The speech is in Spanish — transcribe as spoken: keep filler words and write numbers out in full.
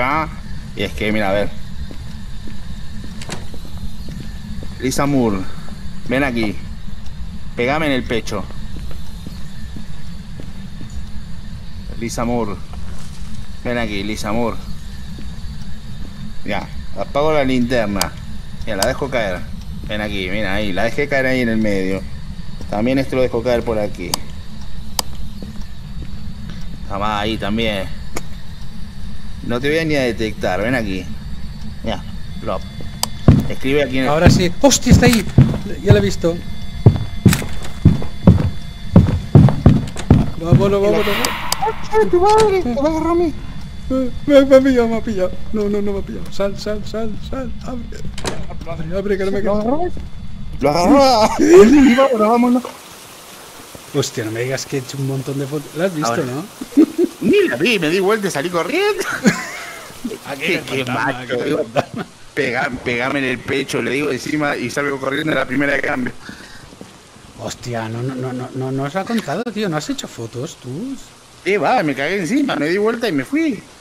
acá. Y es que, mira, a ver. Lisa Moore, ven aquí. Pegame en el pecho. Lisa Moore. Ven aquí, Lisa Moore. Ya, apago la linterna. Ya, la dejo caer. Ven aquí, mira ahí. La dejé caer ahí en el medio. También esto lo dejo caer por aquí. Jamás ahí también. No te voy a ni a detectar. Ven aquí. Ya, plop. Escribe aquí en el... Ahora sí. ¡Hostia, está ahí! Ya lo he visto. Vámonos, vámonos. ¡Ay, tu madre! ¡Te va a agarrar a mí! Me, me ha pillado, me ha pillado. No, no, no me ha pillado. Sal, sal, sal, sal. Abre. Abre, abre, que no me ¿Lo quedo. agarró? ¡Lo agarró! ¡Sí, vámonos, vámonos! Hostia, no me digas que he hecho un montón de fotos. ¿Lo has visto, Ahora. no? Ni la vi, me di vuelta y salí corriendo. Aquí Qué, en el qué fantasma, macho. aquí en el Digo, fantasma. pega, pegame en el pecho, le digo encima y salgo corriendo en la primera de cambio. Hostia, no, no, no, no, no, no os ha contado, tío. ¿No has hecho fotos tú? ¿Qué va? Me cagué encima, me di vuelta y me fui.